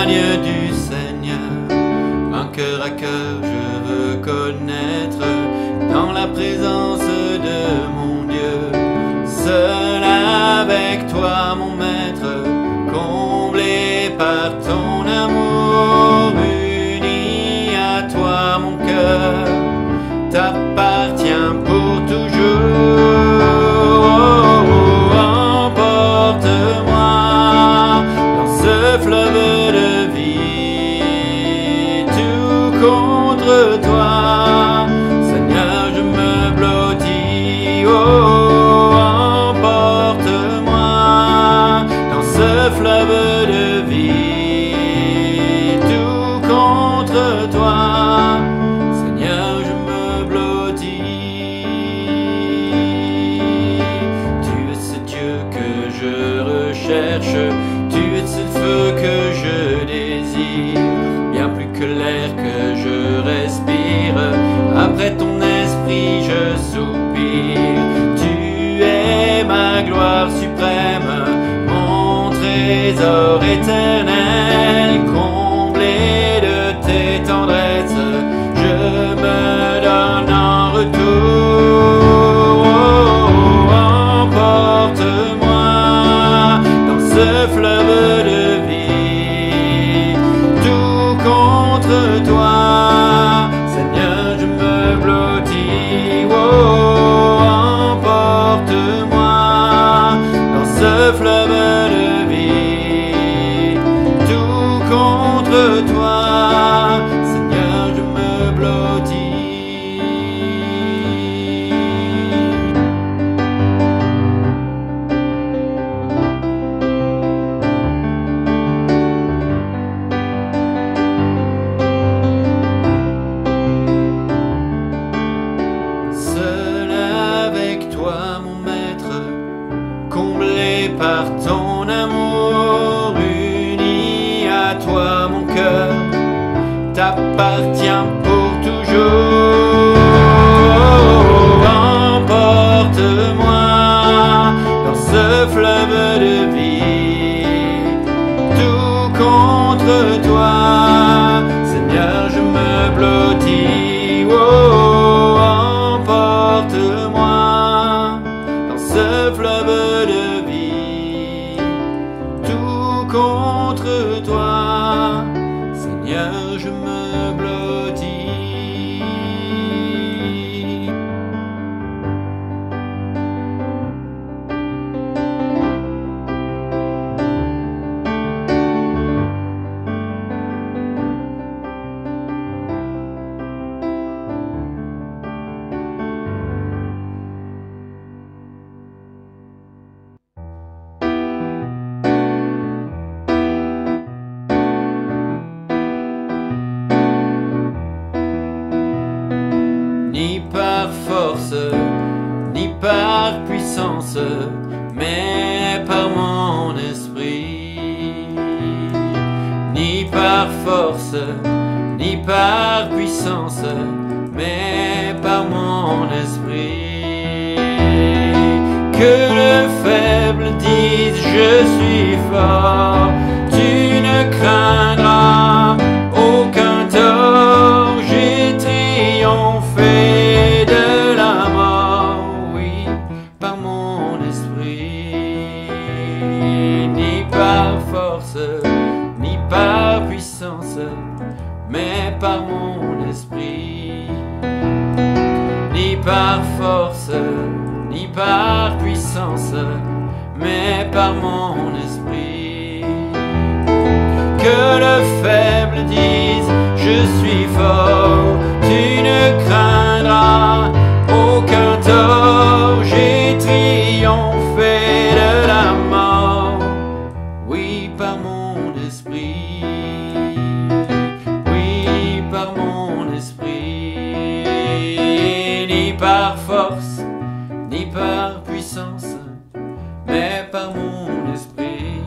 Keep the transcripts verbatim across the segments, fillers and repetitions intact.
m'éloigne du Seigneur. Un cœur à cœur je veux connaître dans la présence de mon Dieu. Seul avec toi mon maître, comblé par ton amour, uni à toi mon cœur t'appartient pour toujours. Emporte-moi dans ce fleuve de vie, tout contre toi, Seigneur, je me blottis. Oh, emporte-moi dans ce fleuve de vie, tout contre toi, Seigneur, je me blottis. Tu es ce Dieu que je recherche, tu es ce feu que je désire, bien plus que l'air que je respire. Après ton esprit je soupire. Tu es ma gloire suprême, mon trésor éternel, comblé de tes tendresses, je me donne en retour. Oh, emporte-moi dans ce fleuve de vie, tout contre toi, Seigneur, je me blottis. Oh, emporte-moi dans ce fleuve de vie, tout contre toi, Seigneur, je me blottis. Seul avec toi mon maître, comblé par ton amour, uni à toi mon cœur t'appartient pour toujours. Emporte-moi dans ce fleuve de vie, tout contre toi, Seigneur, je me blottis. Oh, emporte-moi dans ce fleuve de vie, tout contre toi, Seigneur, je me blottis. Ni par force, ni par puissance, mais par mon esprit. Ni par force, ni par puissance, mais par mon esprit. Que le faible dise je suis fort, tu ne craindras aucun tort, j'ai triomphé de la mort, oui, par mon esprit. Ni par force, ni par puissance, mais par mon esprit. Ni par force, ni par puissance, mais par mon esprit. Que le faible dise je suis fort, tu ne craindras aucun tort, j'ai triomphé de la mort, oui, par mon esprit. Oui, par mon esprit. Ni par force, ni par puissance, mais par mon esprit.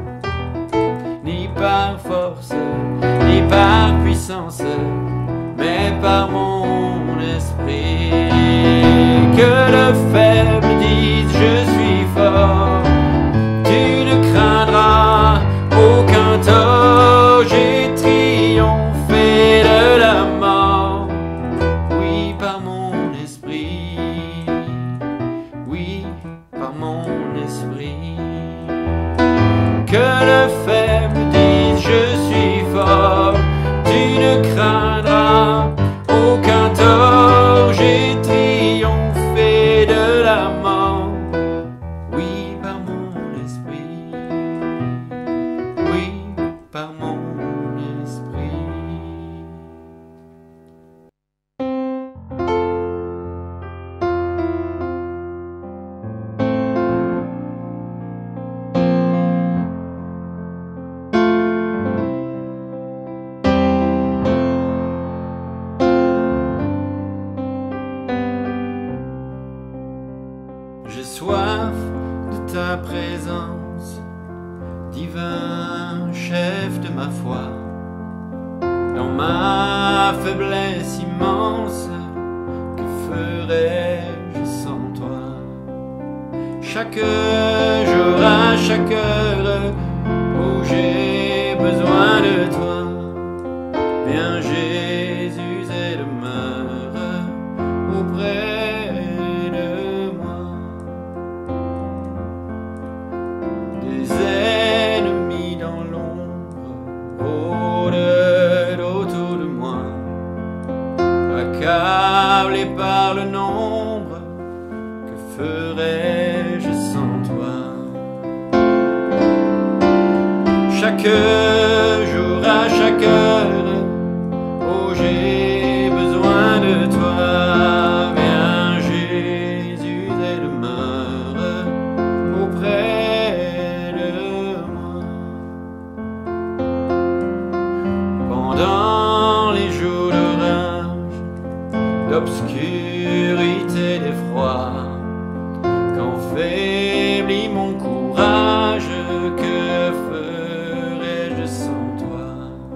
Ni par force, ni par puissance, mais par mon esprit. Que le faible dise je suis fort, tu ne craindras aucun tort. que le faible dise je suis fort. Tu ne craindras aucun tort, j'ai triomphé de la mort. Oui, par mon esprit, oui, par mon esprit. J'ai soif de ta présence, divin chef de ma foi. Dans ma faiblesse immense, que ferais-je sans toi? Chaque jour, à chaque heure, où j'ai besoin de toi, viens Jésus et demeure auprès de moi. Des ennemis dans l'ombre rôdent autour de moi, accablé par le nombre, que ferais-je sans toi? Chaque jour, à chaque heure, oh j'ai besoin de toi, viens Jésus et demeure auprès de moi. Pendant les jours d'orage, d'obscurité, d'effroi, quand faiblit mon courage, que ferais-je sans toi?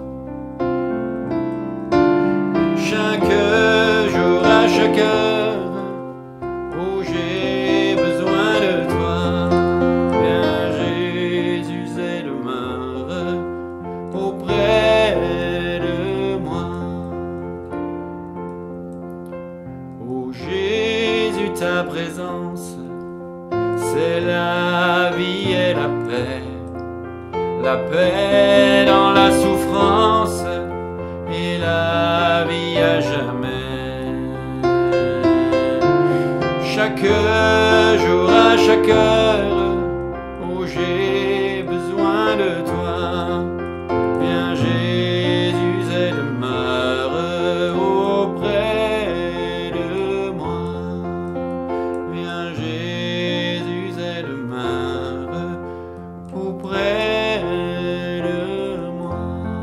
Chaque jour, à chaque heure, où j'ai besoin de toi, viens Jésus et demeure auprès de moi. Ô Jésus, ta présence, c'est la vie et la paix, la paix dans la souffrance et la vie à jamais. Chaque jour, à chaque heure, où j'ai besoin de toi, viens Jésus et demeure auprès de moi. Viens Jésus et demeure auprès de moi.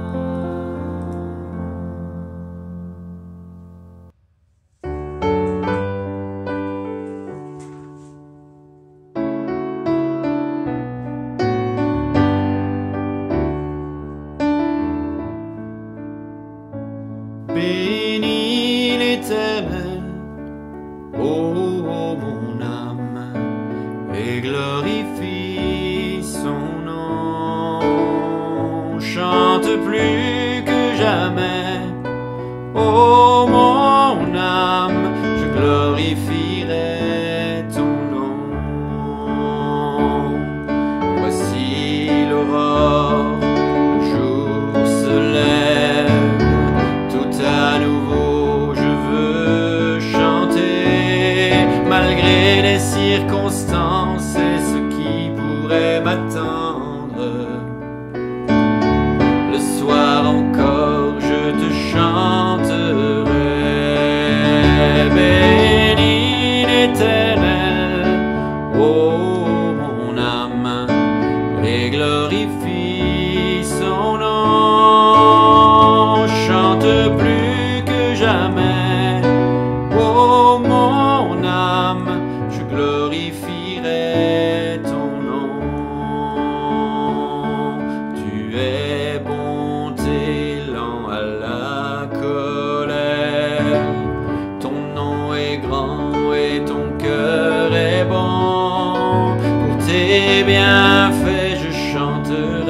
Bénis l'Éternel, ô mon âme, et glorifie son nom. Chante plus que jamais, ô mon âme, je glorifierai ton nom. Voici l'aurore, le jour se lève, tout à nouveau je veux chanter, malgré les circonstances et ce qui pourrait m'attendre. Le soir encore je te chanterai. Bénis l'Éternel, ô mon âme, et glorifie son nom. Chante plus que jamais, ô mon âme, je glorifierai ton nom. Tu es bonté, lent à la colère, ton nom est grand et ton cœur est bon. Pour tes bienfaits je chanterai.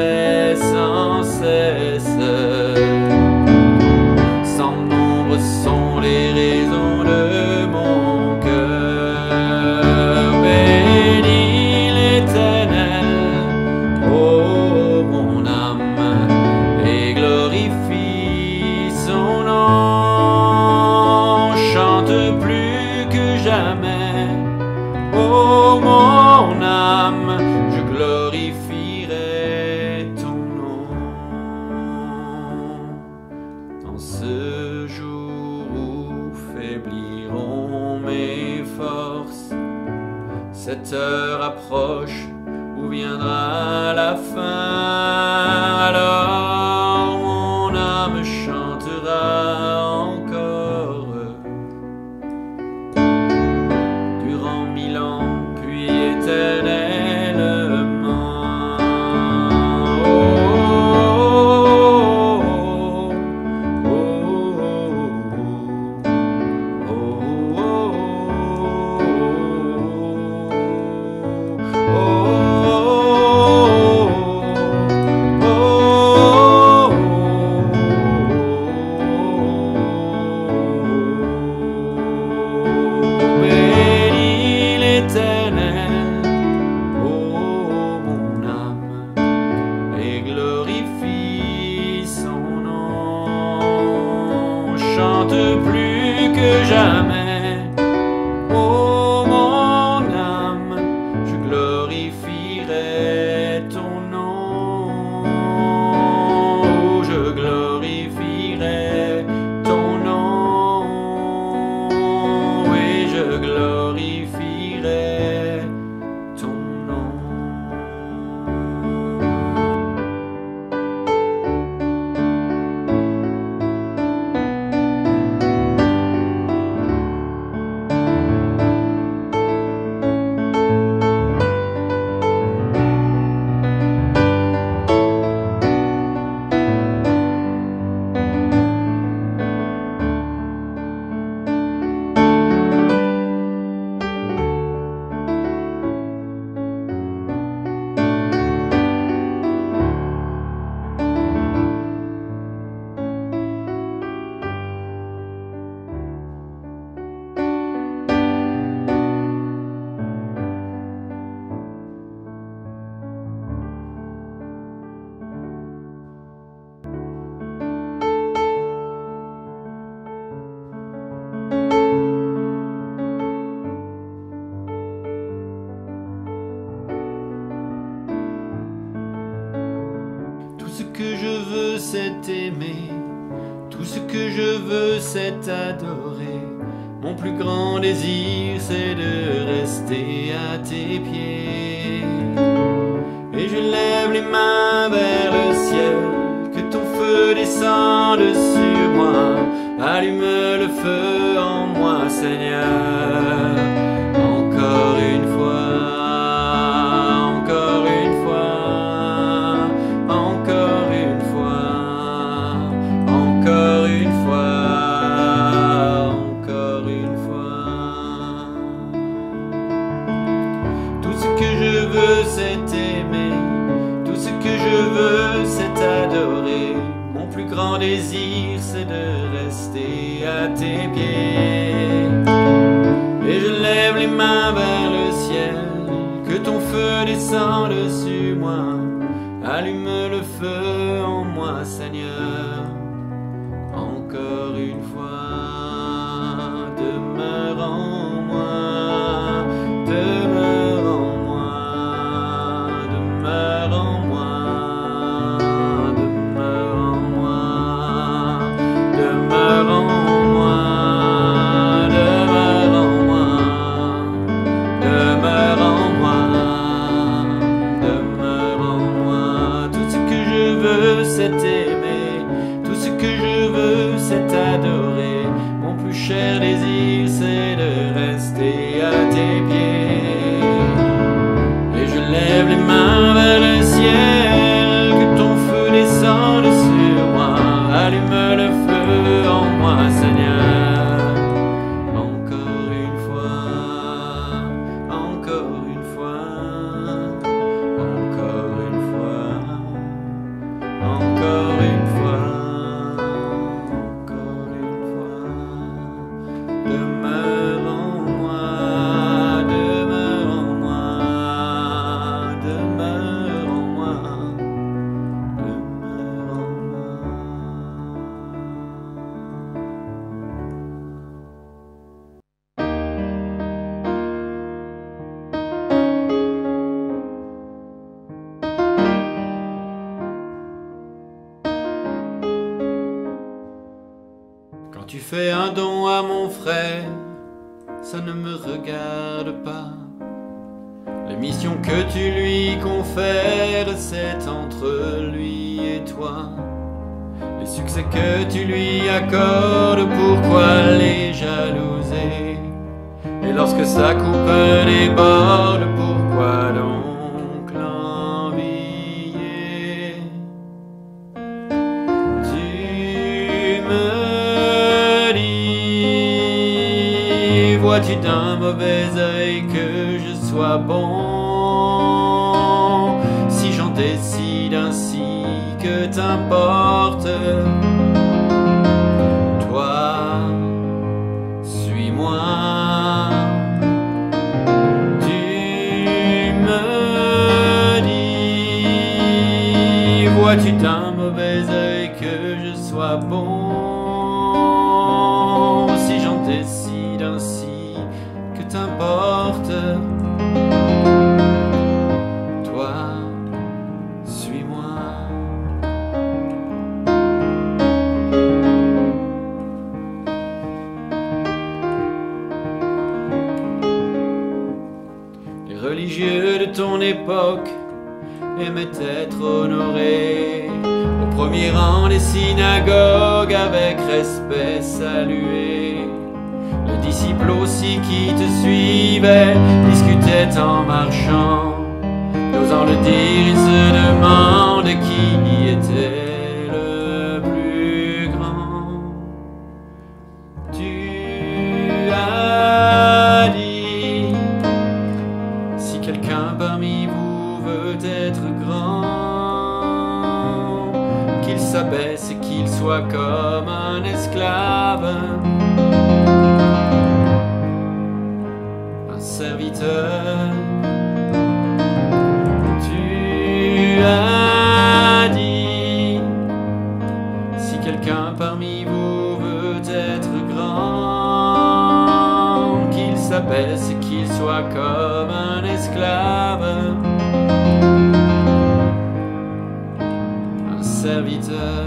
que je veux c'est aimer, tout ce que je veux c'est adorer. Mon plus grand désir c'est de rester à tes pieds. Et je lève les mains vers le ciel, que ton feu descende sur moi. Allume le feu en moi, Seigneur. Encore une fois, encore une fois, encore une fois, encore une fois, encore une fois. Tout ce que je veux c'est aimer, tout ce que je veux c'est adorer. Mon plus grand désir c'est de rester à tes pieds. Et je lève les mains vers le ciel, que ton feu descende sur moi. Allume le feu en moi, Seigneur. Encore une fois, demeure en moi, demeure en moi, demeure en moi, demeure en moi, demeure en moi. C'est aimer, tout ce que je veux c'est adorer. Mon plus cher désir c'est de rester à tes pieds. Et je lève les mains vers le ciel, que ton feu descende sur moi. Allume le feu en moi, Seigneur. Encore une fois, encore une fois, encore une fois, encore une fois, encore une fois. Demeure en moi, demeure en moi, demeure en moi, demeure en moi. Quand tu fais un don à mon frère, ça ne me regarde pas. La mission que tu lui confères, c'est entre lui et toi. Les succès que tu lui accordes, pourquoi les jalouser? Et lorsque sa coupe déborde, pourquoi donc l'envier? Tu me dis, vois-tu d'un mauvais œil que je sois bon? Si j'en décide ainsi, que t'importe? Toi, suis-moi. Tu me dis, vois-tu d'un mauvais œil que je sois bon? Si j'en décide ainsi, que t'importe? Toi, suis-moi. Les religieux de ton époque aimaient être honorés, au premier rang des synagogues avec respect salués. Les disciples aussi qui te suivaient discutaient en marchant, n'osant le dire, ils se demandent qui était le plus grand. Tu as dit, si quelqu'un parmi vous veut être grand, qu'il s'abaisse et qu'il soit comme un esclave, un serviteur. Tu as dit, si quelqu'un parmi vous veut être grand, qu'il s'abaisse et qu'il soit comme un esclave, un serviteur.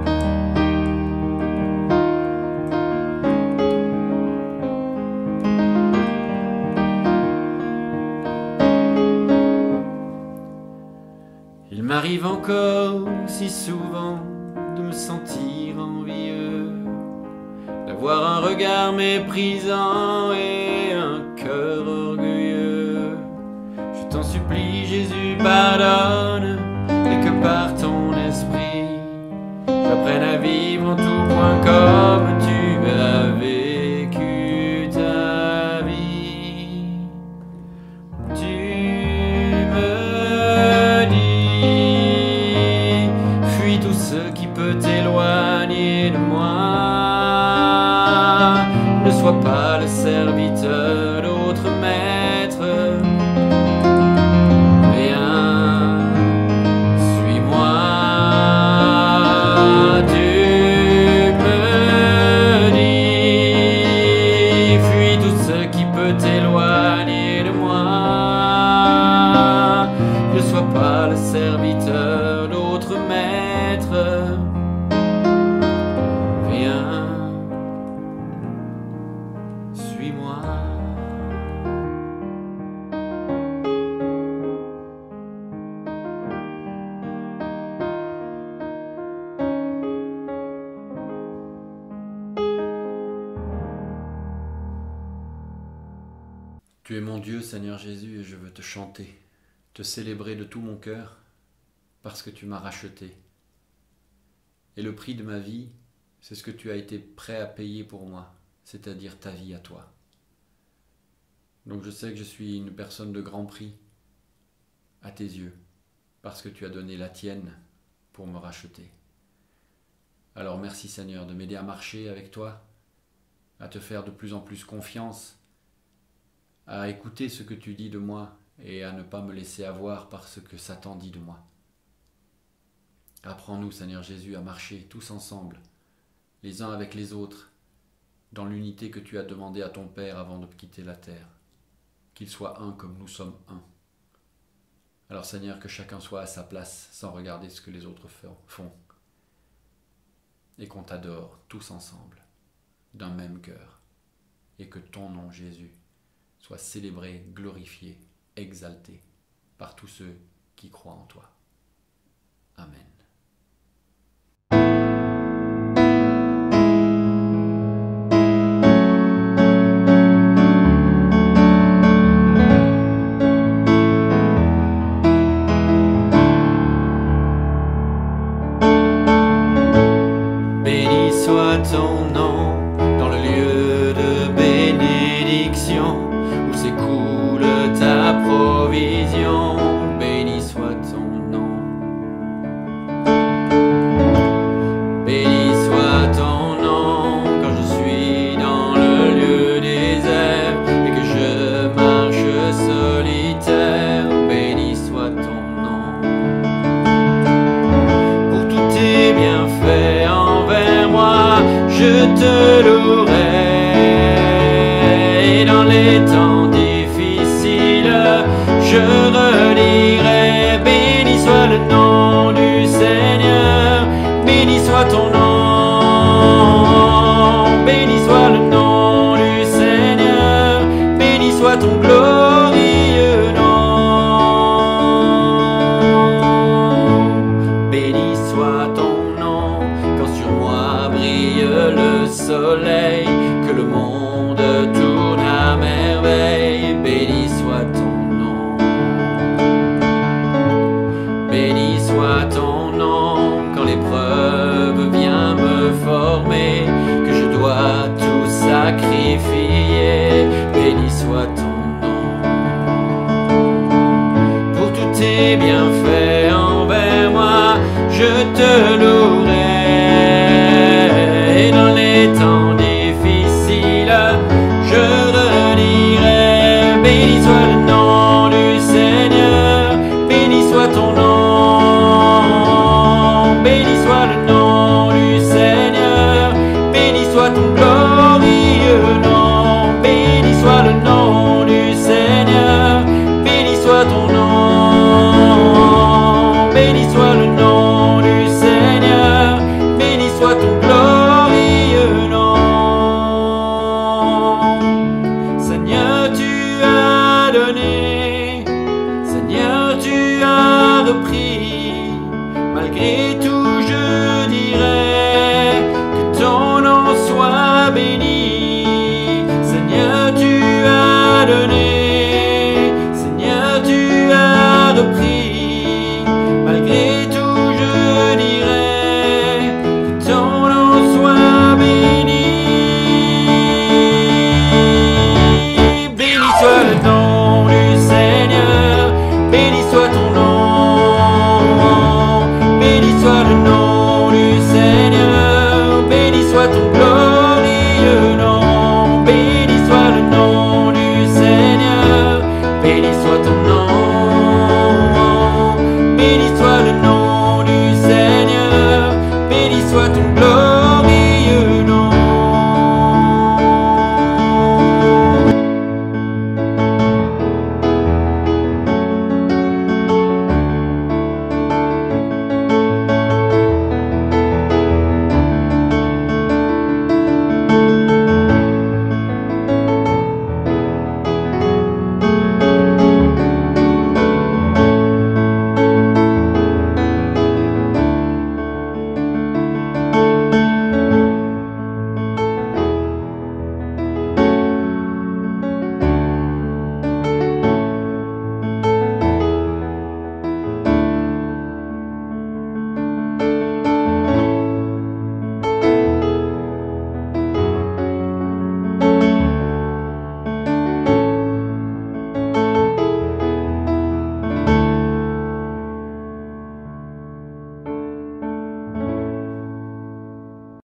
Il m'arrive encore si souvent de me sentir envieux, d'avoir un regard méprisant et un cœur orgueilleux. Je t'en supplie, Jésus, pardonne, et que par ton esprit j'apprenne à vivre en tout point comme tu as vécu ta vie. Tu me dis, fuis tout ce qui peut t'éloigner de moi. Ne sois pas le serviteur d'autres maîtres. T'éloigner de moi, ne sois pas le serviteur d'autres maîtres. Viens, suis-moi. Tu es mon Dieu, Seigneur Jésus, et je veux te chanter, te célébrer de tout mon cœur, parce que tu m'as racheté. Et le prix de ma vie, c'est ce que tu as été prêt à payer pour moi, c'est-à-dire ta vie à toi. Donc je sais que je suis une personne de grand prix à tes yeux, parce que tu as donné la tienne pour me racheter. Alors merci Seigneur de m'aider à marcher avec toi, à te faire de plus en plus confiance, à écouter ce que tu dis de moi et à ne pas me laisser avoir par ce que Satan dit de moi. Apprends-nous, Seigneur Jésus, à marcher tous ensemble, les uns avec les autres, dans l'unité que tu as demandé à ton Père avant de quitter la terre, qu'il soit un comme nous sommes un. Alors Seigneur, que chacun soit à sa place sans regarder ce que les autres font, et qu'on t'adore tous ensemble, d'un même cœur, et que ton nom, Jésus, soit célébré, glorifié, exalté par tous ceux qui croient en toi. Amen. Béni soit ton nom dans le lieu de bénédiction, où s'écoule ta provision. Béni soit ton nom. Béni soit ton nom quand je suis dans le lieu désert et que je marche solitaire. Béni soit ton nom. Pour tous tes bienfaits envers moi, je te louerai. Et dans les temps difficiles, je redirai. Béni soit le nom du Seigneur, béni soit ton nom. Béni soit le nom du Seigneur, béni soit ton glorieux nom. Béni soit ton nom quand sur moi brille le soleil, que le monde tourne à merveille. Béni soit ton nom. Béni soit ton nom quand l'épreuve vient me former, que je dois tout sacrifier. Béni soit ton nom. Pour tous tes bienfaits envers moi, je te louerai. Et dans les temps difficiles, je redirai. Béni soit le nom du Seigneur, béni soit ton nom. Béni soit le nom du Seigneur, béni soit ton glorieux nom. Béni soit le nom du Seigneur, béni soit ton nom. Béni soit le nom du Seigneur. malgré tout.